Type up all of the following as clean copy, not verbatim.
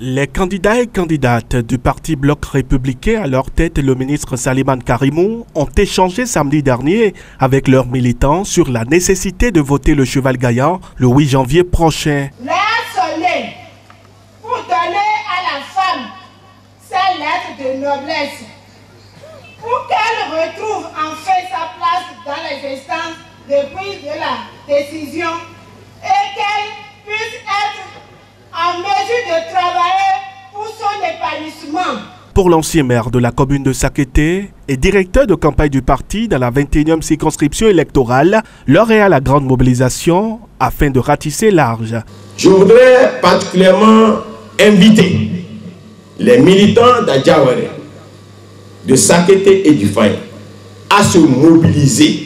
Les candidats et candidates du parti Bloc républicain, à leur tête le ministre Salimane Karimou, ont échangé samedi dernier avec leurs militants sur la nécessité de voter le cheval gagnant le 8 janvier prochain. L'heure sonnée pour donner à la femme ses lettres de noblesse, pour qu'elle retrouve enfin sa place dans les instances de prise de la décision et qu'elle puisse être en mesure de travailler pour son épanouissement. Pour l'ancien maire de la commune de Sakété et directeur de campagne du parti dans la 21e circonscription électorale, l'heure est à la grande mobilisation afin de ratisser large. Je voudrais particulièrement inviter les militants d'Adjaware, de Sakété et du Faye à se mobiliser,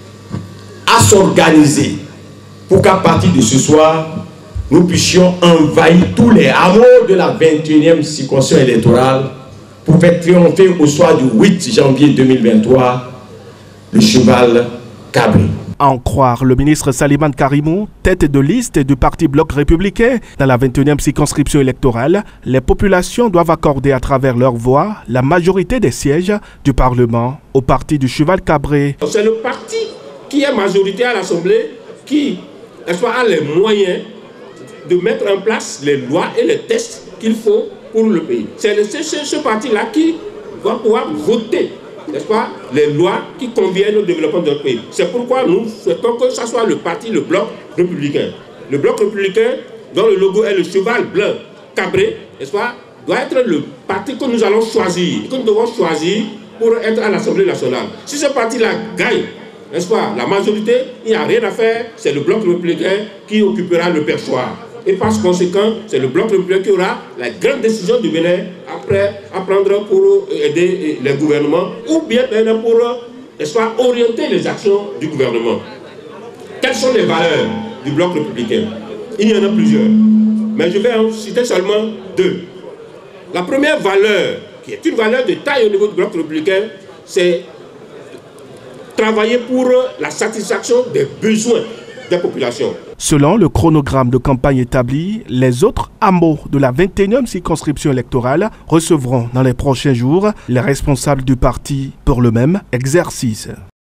à s'organiser pour qu'à partir de ce soir, nous puissions envahir tous les hameaux de la 21e circonscription électorale pour faire triompher au soir du 8 janvier 2023 le cheval cabré. À en croire le ministre Salimane Karimou, tête de liste du parti Bloc républicain dans la 21e circonscription électorale, les populations doivent accorder à travers leur voix la majorité des sièges du Parlement au parti du cheval cabré. C'est le parti qui est majoritaire à l'Assemblée qui a les moyens de mettre en place les lois et les tests qu'il faut pour le pays. C'est ce parti-là qui va pouvoir voter, n'est-ce pas, les lois qui conviennent au développement de notre pays. C'est pourquoi nous souhaitons que ce soit le parti, le Bloc républicain. Le Bloc républicain, dont le logo est le cheval blanc cabré, n'est-ce pas, doit être le parti que nous allons choisir, que nous devons choisir pour être à l'Assemblée nationale. Si ce parti-là gagne, n'est-ce pas, la majorité, il n'y a rien à faire, c'est le Bloc républicain qui occupera le perchoir. Et par conséquent, c'est le Bloc républicain qui aura la grande décision du Bénin après à prendre pour aider les gouvernements ou bien pour orienter les actions du gouvernement. Quelles sont les valeurs du Bloc républicain? Il y en a plusieurs, mais je vais en citer seulement deux. La première valeur, qui est une valeur de taille au niveau du Bloc républicain, c'est travailler pour la satisfaction des besoins des populations. Selon le chronogramme de campagne établi, les autres hameaux de la 21e circonscription électorale recevront dans les prochains jours les responsables du parti pour le même exercice.